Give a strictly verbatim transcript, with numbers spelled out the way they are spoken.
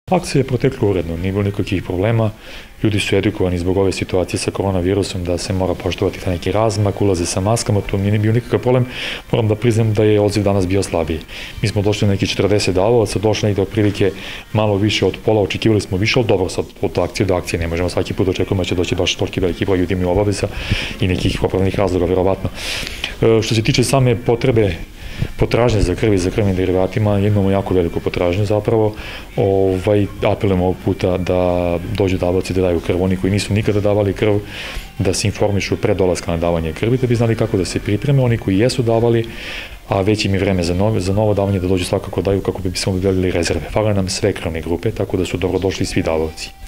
Akcija je protekla uredno, nije bilo nikakvih problema, ljudi su edukovani zbog ove situacije sa koronavirusom da se mora poštovati taj neki razmak, ulaze sa maskama, to nije bio nikakav problem, moram da priznam da je odziv danas bio slabiji. Mi smo došli na neki četrdeset davovaca, došli negde otprilike malo više od pola, očekivali smo više, ali dobro sad od akcije do akcije, ne možemo svaki put očekujemo da će doći baš toliki veliki broj ljudi imaju obaveza i nekih opravdanih razloga, verovatno. Što se tiče same potrebe potražnje za krvi, za krvnim derivatima, imamo jako veliku potražnju zapravo. Ovaj, apelujemo ovog puta da dođu davaoci da daju krv, oni koji nisu nikada davali krv, da se informišu pre dolaska na davanje krvi, da bi znali kako da se pripreme, oni koji jesu davali, a već im je vreme za novo, za novo davanje, da dođu svakako daju kako bi smo dodelili rezerve. Fale nam sve krvne grupe, tako da su dobrodošli svi davaoci.